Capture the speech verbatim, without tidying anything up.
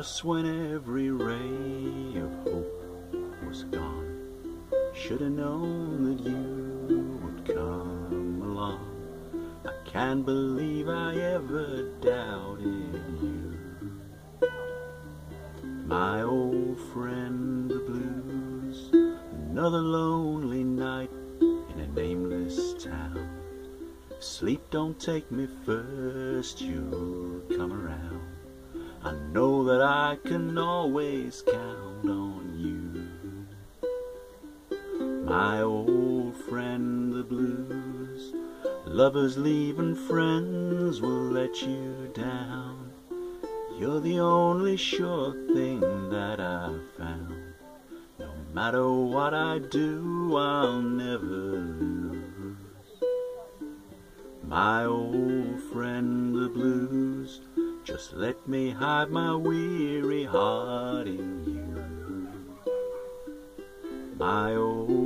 just when every ray of hope was gone. Should've known that you would come along. I can't believe I ever doubted you. My old friend the blues, another lonely night in a nameless town. If sleep don't take me first, you'll come around. I know that I can always count on you. My old friend the blues, lovers leaving friends will let you down. You're the only sure thing that I've found. No matter what I do, I'll never lose. My old friend the blues, just let me hide my weary heart in you. My old